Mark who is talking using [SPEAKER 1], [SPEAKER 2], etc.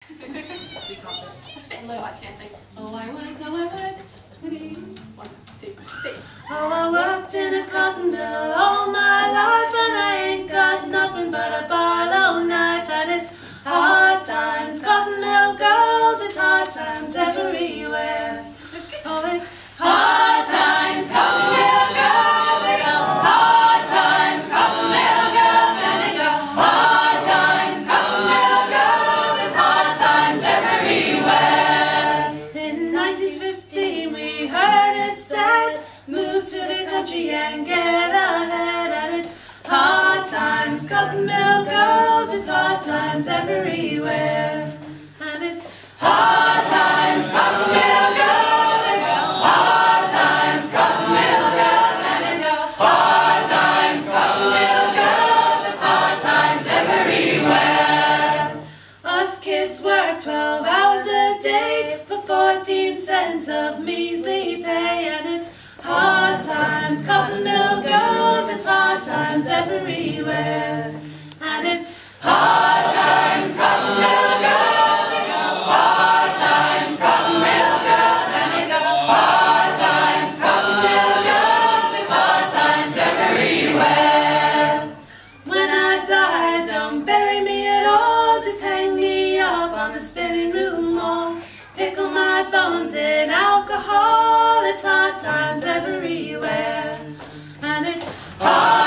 [SPEAKER 1] We can't just. Let's fit low actually, I think. Oh, I worked. 1, 2, 3.
[SPEAKER 2] Oh, I worked in a cotton mill all my life, and I ain't got nothing but a barlow knife. And it's hard times, cotton mill girls, it's hard times everywhere. Oh, it's hard times, cotton mill girls, it's hard times, cotton mill girls, and it's hard times, cotton mill girls, it's hard times everywhere. In 1915 we heard it said, move to the country and get ahead. And it's hard times, cotton mill girls, it's hard times everywhere. And it's hard times, cotton mill girls, it's hard times, cotton mill girls, and it's hard times, cotton mill girls, it's hard times everywhere. Us kids work 12 hours a day for 14 cents of measly pay. And it's hard times, cotton mill girls, it's hard times everywhere. And it's hard times, cotton mill girls, it's hard times, cotton mill girls, and it's hard times, cotton mill girls, it's hard times everywhere. When I die, don't bury me at all, just hang me up on the spinning room wall. Pickle my bones in alcohol, it's hard times everywhere. And it's hard